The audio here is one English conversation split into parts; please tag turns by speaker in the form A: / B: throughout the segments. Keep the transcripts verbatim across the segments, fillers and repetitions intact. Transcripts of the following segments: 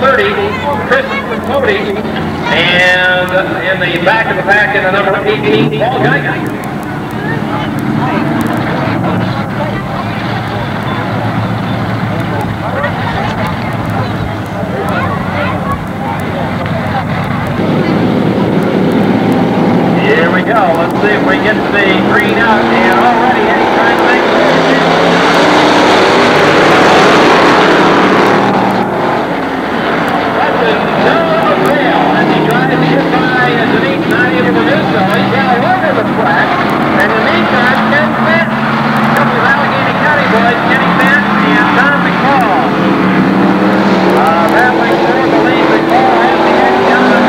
A: thirty, Chris Cody. And in the back of the pack in the number eighteen, Paul Geiger. Here we go. Let's see if we get the green out. And already Eddie trying to make that's a no fail as he tries to get by and Denise not able to do so. He's got a run of the track. And in the meantime, Ken Fent, a couple of Allegheny County boys, Kenny Fent and Tom McCall. Uh, battling for the lead. McCall has the edge down.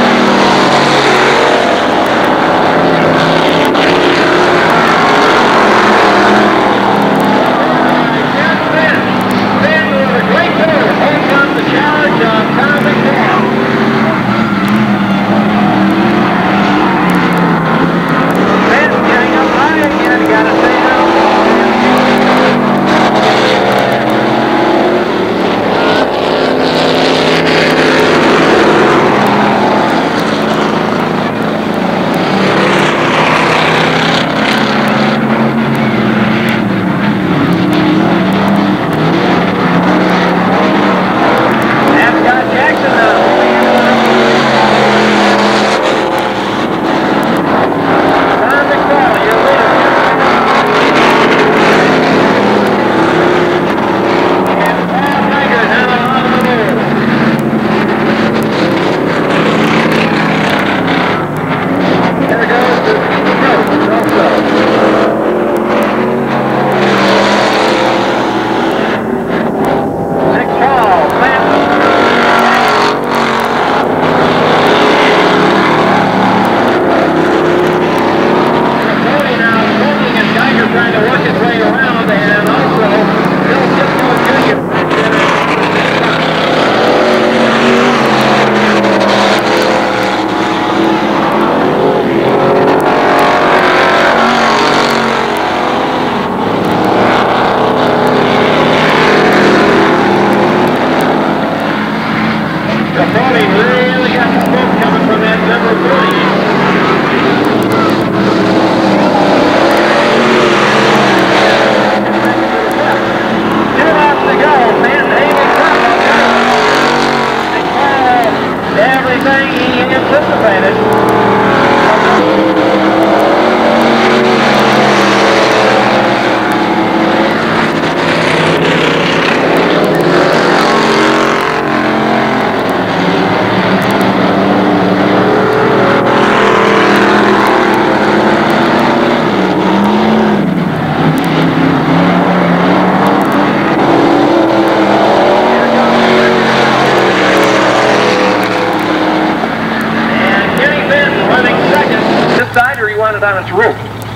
B: On its roof.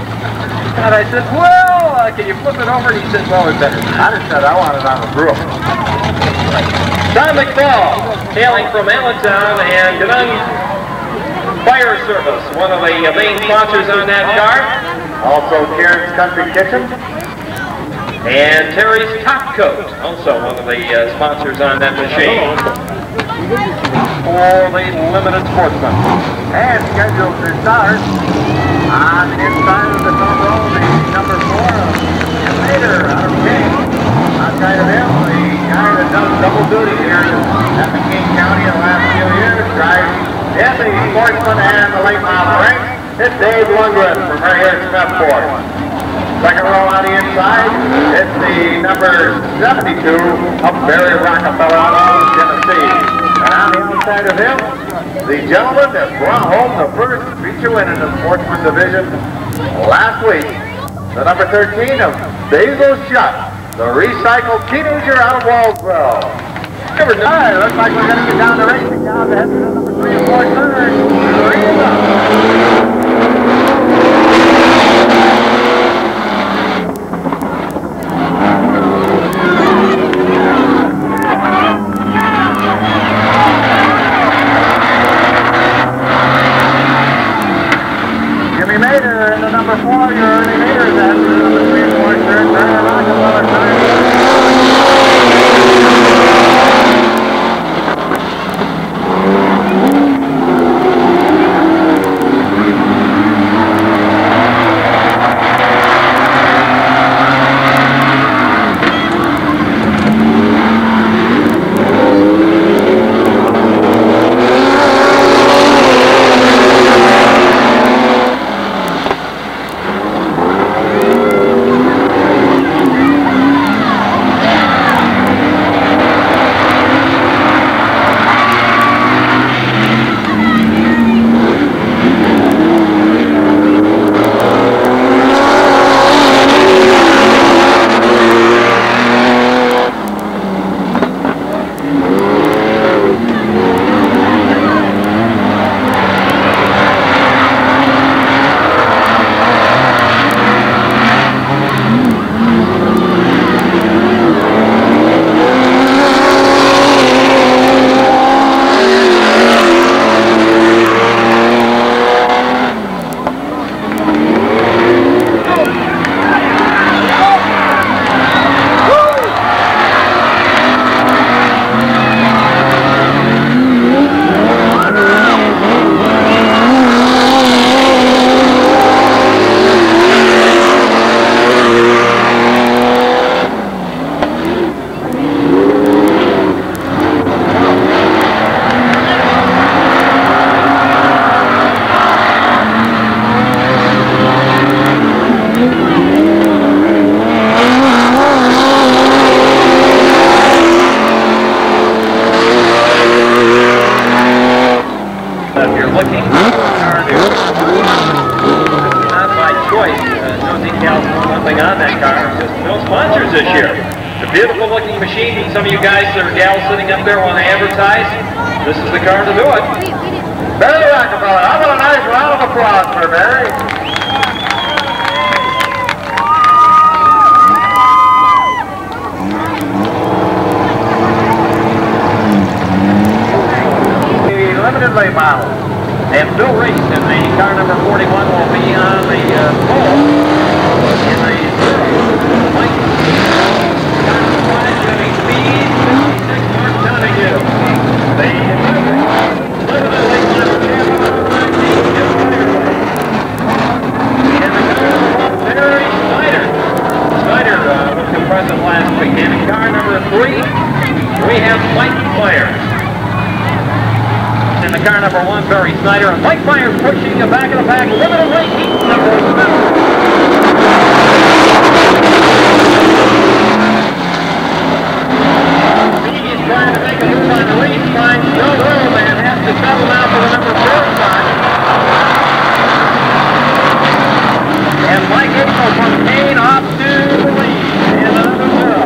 B: And I said, well, uh, can you flip it over? And he said, well, it's better. I just said I want it on the roof.
A: Tom McFall, hailing from Allentown and Ganun Fire Service, one of the main sponsors on that car.
B: Also Karen's Country Kitchen.
A: And Terry's Top Coat, also one of the uh, sponsors on that machine.
B: For the limited sportsman. And scheduled to start on the inside of the top row, the number four, later out of King. Outside of him, the guy that does double duty here at McKean County in the last few years, drives in the sportsman and the late model ranks. It's Dave Lundgren from right here at Smethport. Second row on the inside, it's the number seventy-two of Barry Rockefeller out of Tennessee. And on the outside of him, the gentleman that brought home the first feature win in the sportsman division last week, the number thirteen of Basil Shutt, the recycled teenager out of Wallsville. Number nine, looks like we're going to get down to racing now to head to the number three and four center. Three is up. Number four, your early leaders at number three and four, third, Barry Rockefeller, third.
A: if you're looking for a car to, not by choice, uh, no decals, nothing on that car, just no sponsors this year. It's a beautiful looking machine, and some of you guys or gals sitting up there want to advertise, this is the car to do it.
B: Barry Rockefeller, how about a nice round of applause for Barry? Limited late model.
A: And Bill Reese in the car number forty-one will be on the uh, pole in the Mike car number five, Jimmy Speed, fifty-six Mark Donahue. The limited late model champion number nineteen, Jim Fireway. And the car number one, Barry Snyder. Snyder uh, was the present last week. And in car number three, we have Mike Myers. In the car number one, Barry Snyder, and Mike Myers pushing the back of the pack, limited late heat number seven. He's trying to make a move on the lead spine. No room, and has to settle now for the number four spot. And Mike April from Kane off to the lead in the number zero.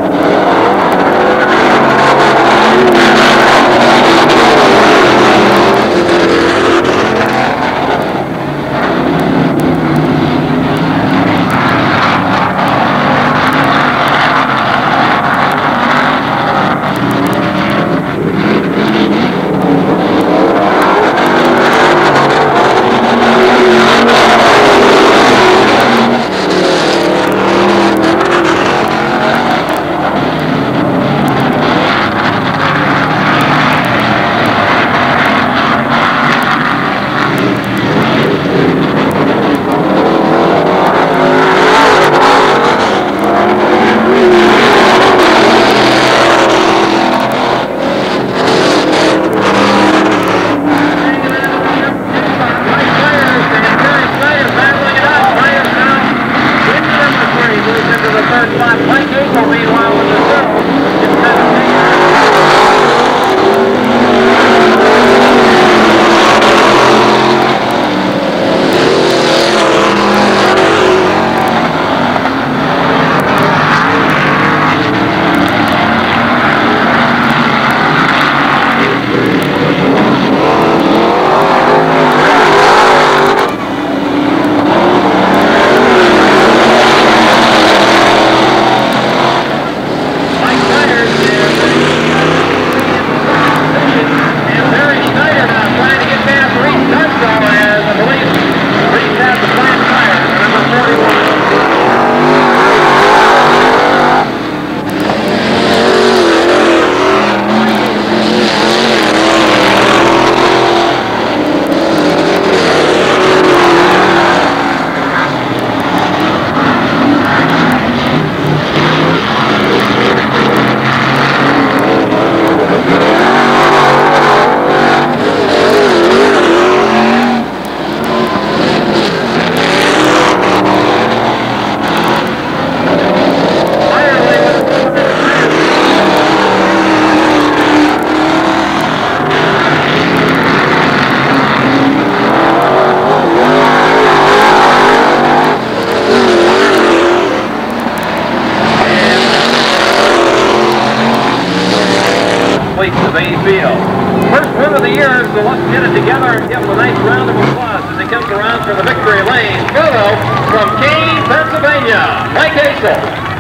A: First win of the year, so let's get it together and give them a nice round of applause as he comes around for the victory lane. Photo from Keene, Pennsylvania, Mike Hazel.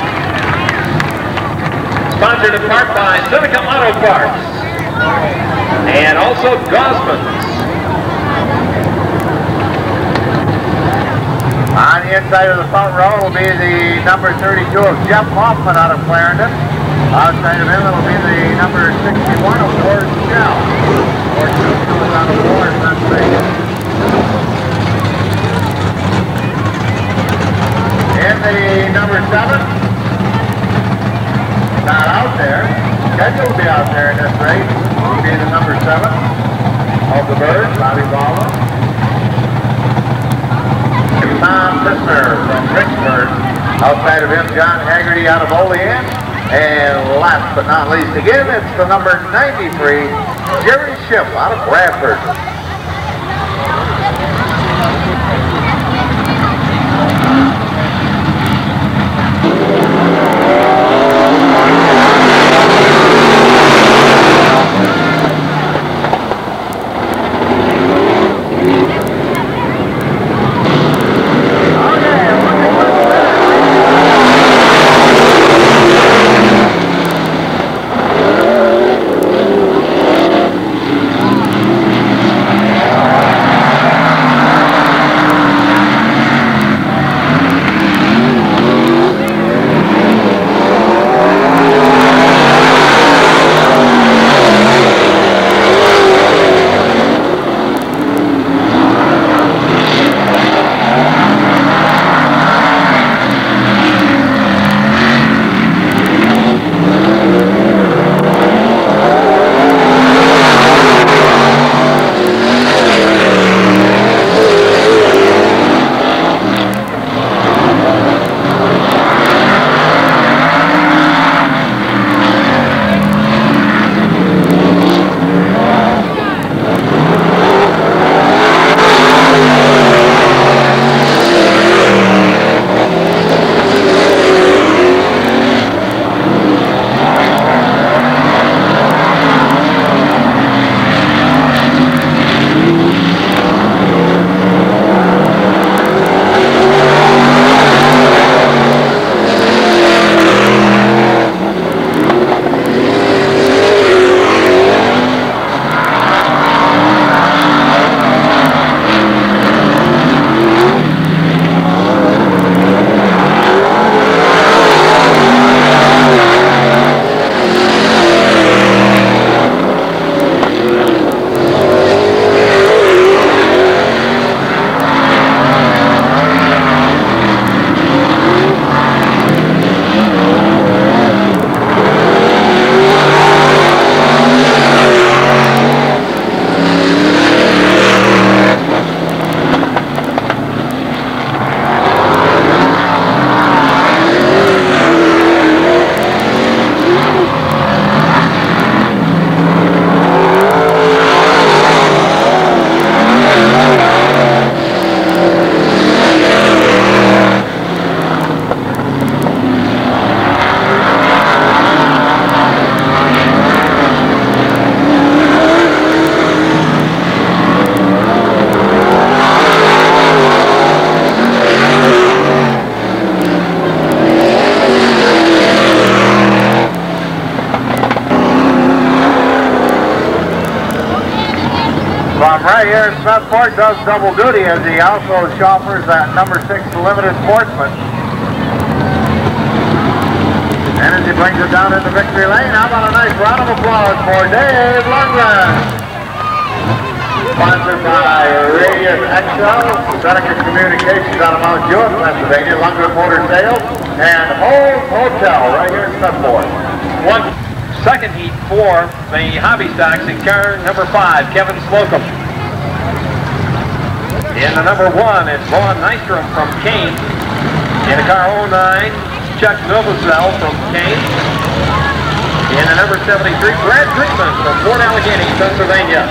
A: Sponsored in part by Seneca Auto Parts and also Gosman's.
B: On the inside of the front row will be the number thirty-two of Jeff Hoffman out of Clarendon. Outside of him, it'll be the number sixty-one of Ward Shell. Ward Shell is on the board, Pennsylvania. And the number seven, not out there. Scheduled to be out there in this race. Will be the number seven of the Birds, Bobby Baldwin. Tom Pistner from Vicksburg. Outside of him, John Haggerty out of Olean. And last but not least, again, it's the number ninety-three, Jerry Schiff out of Bradford. From right here in Smethport, does double duty as he also chauffeurs that number six limited sportsman. And as he brings it down into victory lane, how about a nice round of applause for Dave Lundgren. Sponsored by Radius X L, Seneca Communications out of Mount Jewett, Pennsylvania, Lundgren Motor Sales, and Home Hotel right here in Smethport.
A: One second heat for the hobby stocks in car number five, Kevin Slocum. In the number one, it's Vaughn Nystrom from Kane. In the car oh nine, Chuck Novosel from Kane. In the number seventy-three, Brad Friedman from Fort Allegheny, Pennsylvania.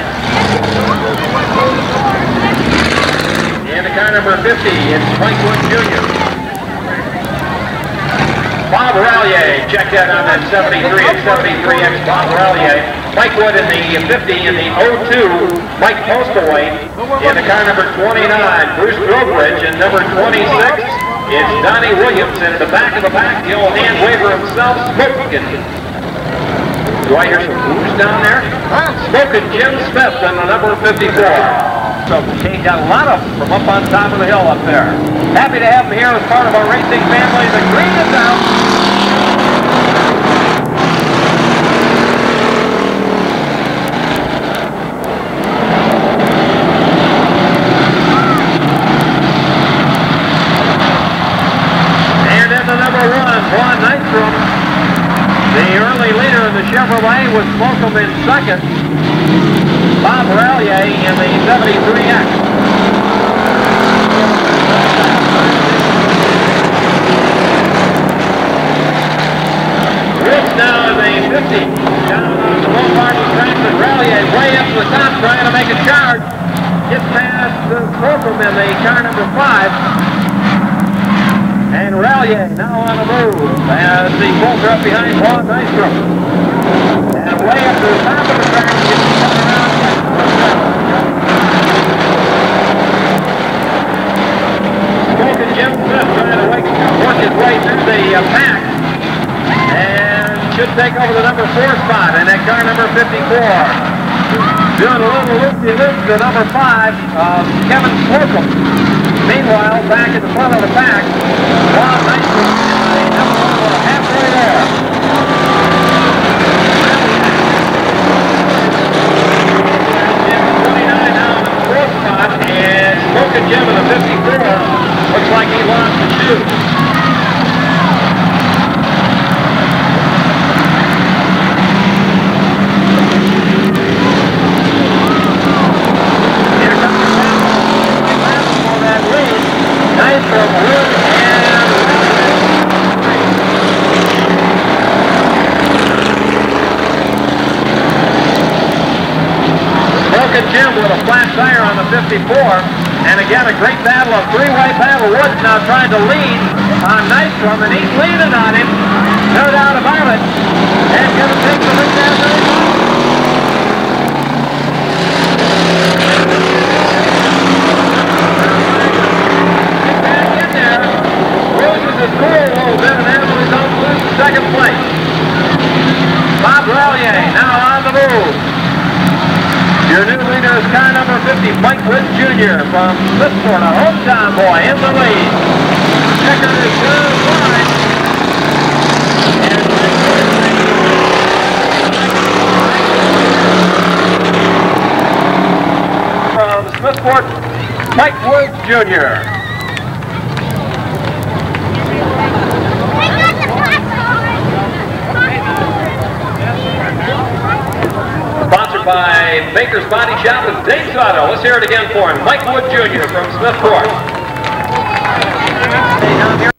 A: In the car number fifty, it's Mike Wood Junior Bob Rallier, check that on that seventy-three and seventy-three X Bob Rallier. Mike Wood in the fifty, in the oh two, Mike Postaway. In the car number twenty-nine, Bruce Grobridge. And number twenty-six, it's Donnie Williams. And in the back of the pack, the old hand waver himself, Smokin'. Do I hear some who's down there? Smokin' Jim Smith in the number fifty-four. So he got a lot of them from up on top of the hill up there. Happy to have him here as part of our racing family. The green is out. And in the number one, Vaughn Nystrom. The early leader in the Chevrolet with Slocum in second. Bob Rallier in the seventy-three X. Rich now in the fifty. Down the low part of the track, but Rallier way up to the top trying to make a charge. Gets past Slocum in the car number five. And Rallier now on the move as the Colts are up behind Paul Nystrom. And way up to the top of the track, he gets to come around. Smoking Jim Smith trying to work his way through the uh, pack. And should take over the number four spot in that car number fifty-four. Doing a little loop-de-loop to number five, uh, Kevin Slocum. Meanwhile, back at the front of the pack, Ron Nystrom is halfway there. Jim twenty-nine now in the fourth spot, and Smoking Jim in the fifty-four. Looks like he lost the shoe. Jim with a flat tire on the fifty-four, and again a great battle, a three-way battle. Woods now trying to lead on Nystrom, and he's leaning on him, no doubt about it, and going to take the lead down very well. Get back in there, loses his cool a little bit, and Hamilton's on to lose the second place. Bob Rallier now on the move. Your new leader is car number fifty, Mike Woods Junior from Smithport, a hometown boy, in the lead. Checker is good wide. From Smithport, Mike Woods Junior Sponsored by Baker's Body Shop and Dave's Auto. Let's hear it again for him. Mike Wood Junior from Smithport.